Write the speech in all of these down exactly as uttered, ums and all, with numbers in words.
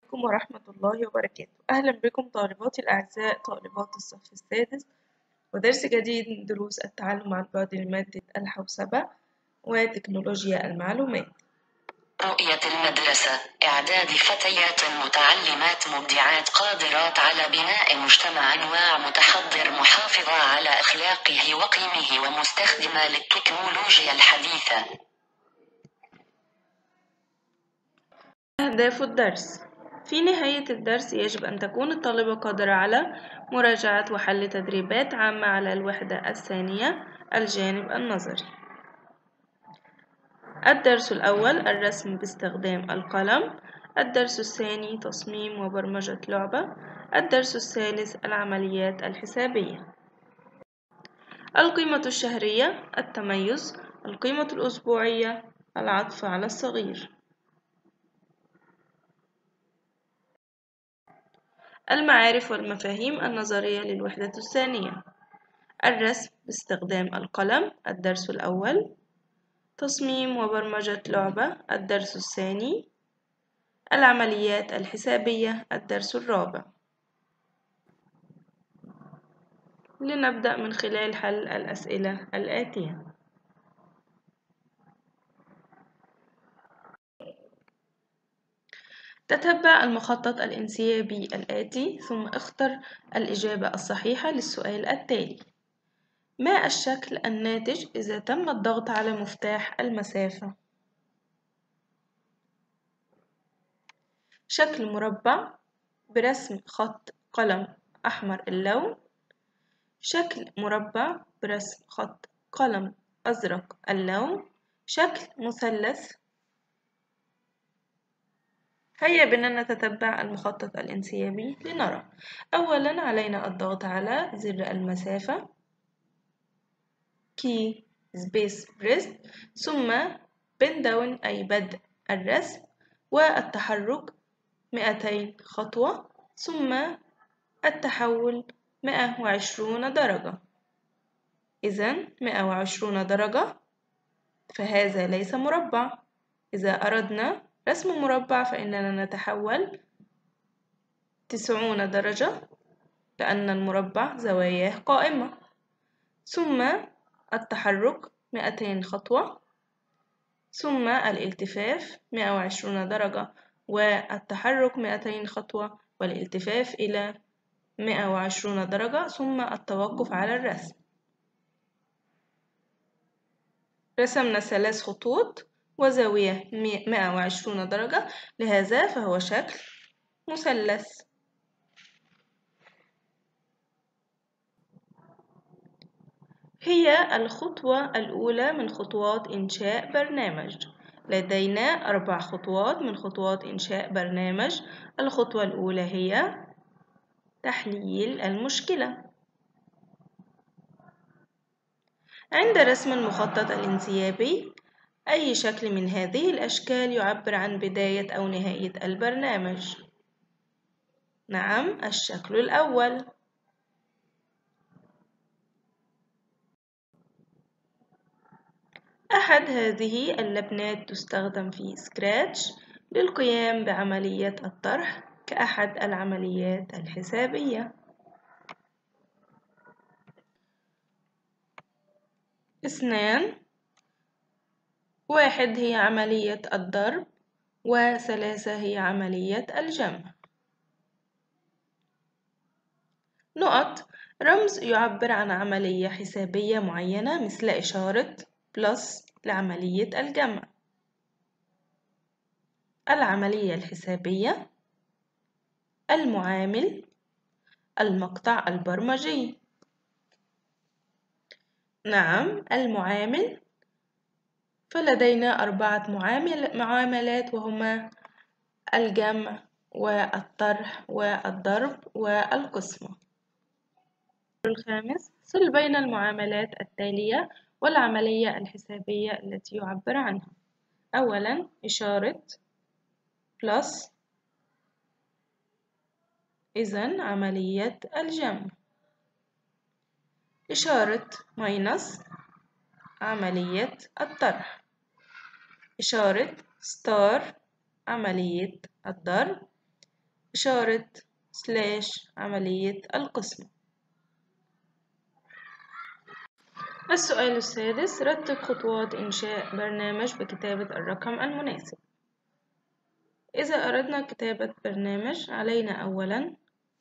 عليكم ورحمة الله وبركاته. أهلا بكم طالباتي الأعزاء طالبات الصف السادس ودرس جديد من دروس التعلم عن بعد لمادة الحوسبة وتكنولوجيا المعلومات. رؤية المدرسة إعداد فتيات متعلمات مبدعات قادرات على بناء مجتمع واع متحضر محافظة على أخلاقه وقيمه ومستخدمة للتكنولوجيا الحديثة. أهداف الدرس: في نهاية الدرس يجب أن تكون الطالبة قادرة على مراجعة وحل تدريبات عامة على الوحدة الثانية الجانب النظري. الدرس الأول الرسم باستخدام القلم. الدرس الثاني تصميم وبرمجة لعبة. الدرس الثالث العمليات الحسابية. القيمة الشهرية التميز. القيمة الأسبوعية العطف على الصغير. المعارف والمفاهيم النظرية للوحدة الثانية: الرسم باستخدام القلم الدرس الأول. تصميم وبرمجة لعبة الدرس الثاني. العمليات الحسابية الدرس الرابع. لنبدأ من خلال حل الأسئلة الآتية. تتبع المخطط الانسيابي الآتي ثم اختر الإجابة الصحيحة للسؤال التالي: ما الشكل الناتج إذا تم الضغط على مفتاح المسافة؟ شكل مربع برسم خط قلم أحمر اللون. شكل مربع برسم خط قلم أزرق اللون. شكل مثلث. هيا بنا نتتبع المخطط الانسيابي لنرى. أولا علينا الضغط على زر المسافة key space press ثم bend down أي بدء الرسم والتحرك مئتين خطوة ثم التحول مئة وعشرين درجة. إذن مئة وعشرين درجة فهذا ليس مربع. إذا أردنا رسم مربع فإننا نتحول تسعون درجة لأن المربع زواياه قائمة ثم التحرك مئتين خطوة ثم الالتفاف مئة وعشرين درجة والتحرك مئتين خطوة والالتفاف إلى مئة وعشرين درجة ثم التوقف على الرسم. رسمنا ثلاث خطوط وزاوية مئة وعشرين درجة، لهذا فهو شكل مثلث. هي الخطوة الأولى من خطوات إنشاء برنامج. لدينا أربع خطوات من خطوات إنشاء برنامج. الخطوة الأولى هي تحليل المشكلة. عند رسم المخطط الانسيابي أي شكل من هذه الأشكال يعبر عن بداية أو نهاية البرنامج. نعم، الشكل الأول. أحد هذه اللبنات تستخدم في سكراتش للقيام بعملية الطرح كأحد العمليات الحسابية. اثنان. واحد هي عملية الضرب وثلاثة هي عملية الجمع. نقط رمز يعبر عن عملية حسابية معينة مثل إشارة بلس لعملية الجمع. العملية الحسابية، المعامل، المقطع البرمجي. نعم، المعامل فلدينا أربعة معامل معاملات وهما الجمع والطرح والضرب والقسمة. الخامس صل بين المعاملات التالية والعملية الحسابية التي يعبر عنها. أولا إشارة بلس إذن عملية الجمع. إشارة ماينس عملية الطرح. إشارة ستار عملية الضرب. إشارة سلاش عملية القسمة. السؤال السادس: رتب خطوات إنشاء برنامج بكتابة الرقم المناسب. إذا أردنا كتابة برنامج علينا أولاً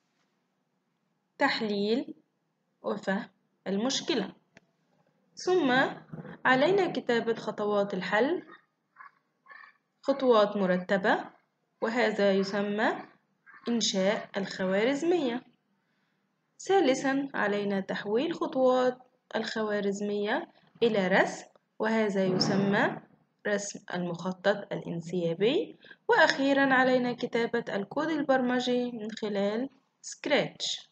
تحليل وفهم المشكلة، ثم علينا كتابة خطوات الحل، خطوات مرتبة، وهذا يسمى إنشاء الخوارزمية. ثالثاً علينا تحويل خطوات الخوارزمية إلى رسم، وهذا يسمى رسم المخطط الانسيابي. وأخيراً علينا كتابة الكود البرمجي من خلال سكراتش.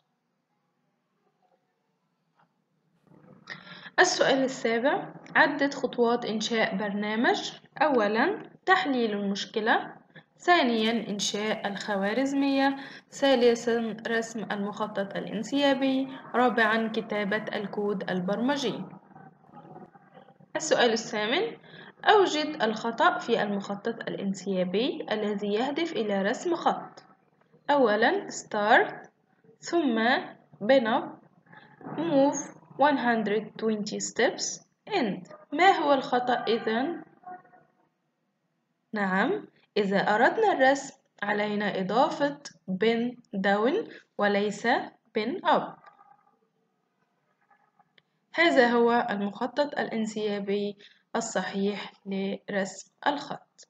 السؤال السابع: عدد خطوات إنشاء برنامج. أولاً تحليل المشكلة، ثانياً إنشاء الخوارزمية، ثالثاً رسم المخطط الانسيابي، رابعاً كتابة الكود البرمجي. السؤال الثامن: أوجد الخطأ في المخطط الانسيابي الذي يهدف إلى رسم خط. أولاً start، ثم pinup، move one hundred twenty steps، end. ما هو الخطأ إذن؟ نعم، إذا أردنا الرسم علينا إضافة pin down وليس pin up. هذا هو المخطط الانسيابي الصحيح لرسم الخط.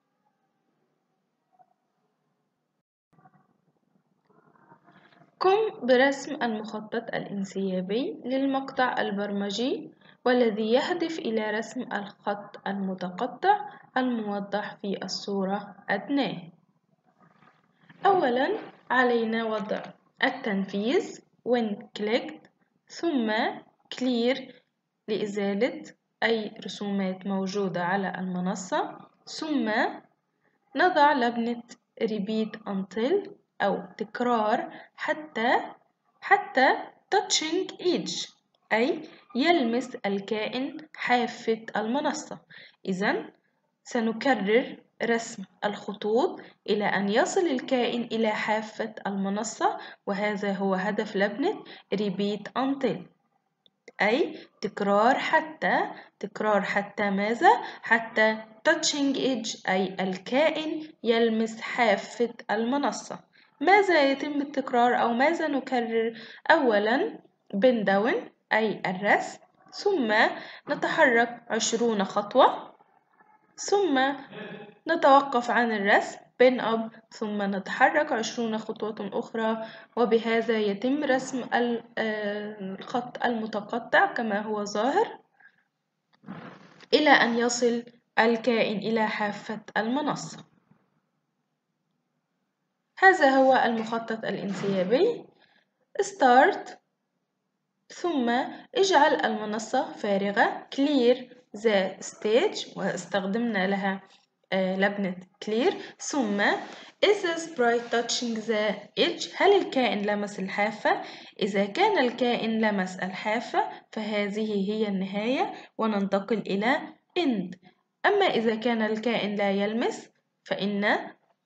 قم برسم المخطط الانسيابي للمقطع البرمجي والذي يهدف إلى رسم الخط المتقطع الموضح في الصورة أدناه. أولاً علينا وضع التنفيذ when clicked، ثم clear لإزالة أي رسومات موجودة على المنصة، ثم نضع لبنة repeat until أو تكرار حتى حتى touching edge أي يلمس الكائن حافة المنصة. إذن سنكرر رسم الخطوط إلى أن يصل الكائن إلى حافة المنصة، وهذا هو هدف لبنة repeat until أي تكرار حتى. تكرار حتى ماذا؟ حتى touching edge أي الكائن يلمس حافة المنصة. ماذا يتم التكرار أو ماذا نكرر؟ أولاً pin down أي الرسم، ثم نتحرك عشرون خطوة، ثم نتوقف عن الرسم pin up، ثم نتحرك عشرون خطوة أخرى، وبهذا يتم رسم الخط المتقطع كما هو ظاهر إلى أن يصل الكائن إلى حافة المنصة. هذا هو المخطط الانسيابي. start، ثم اجعل المنصة فارغة clear the stage واستخدمنا لها لبنة clear، ثم is the sprite touching the edge؟ هل الكائن لمس الحافة؟ إذا كان الكائن لمس الحافة فهذه هي النهاية وننتقل إلى end. أما إذا كان الكائن لا يلمس فإن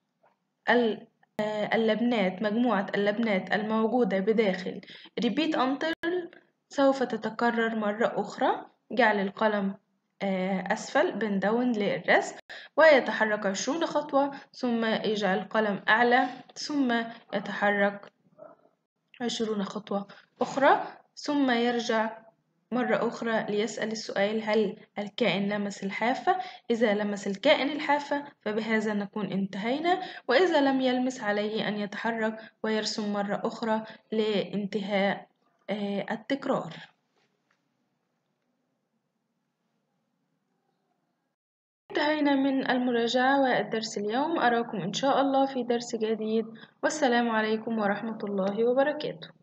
اللبنات مجموعة اللبنات الموجودة بداخل repeat until سوف تتكرر مرة أخرى. جعل القلم أسفل بين داون للرسم ويتحرك عشرون خطوة، ثم يجعل القلم أعلى ثم يتحرك عشرون خطوة أخرى، ثم يرجع مرة أخرى ليسأل السؤال: هل الكائن لمس الحافة؟ إذا لمس الكائن الحافة فبهذا نكون انتهينا، وإذا لم يلمس عليه أن يتحرك ويرسم مرة أخرى لانتهاء التكرار. انتهينا من المراجعة والدرس اليوم. أراكم إن شاء الله في درس جديد، والسلام عليكم ورحمة الله وبركاته.